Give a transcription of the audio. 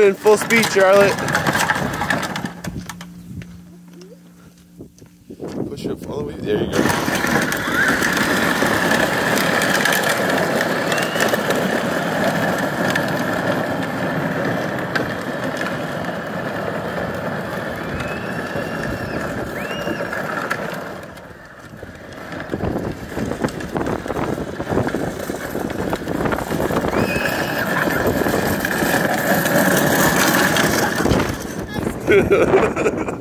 going full speed, Charlotte. Push it all the way. There you go. Ha ha ha ha.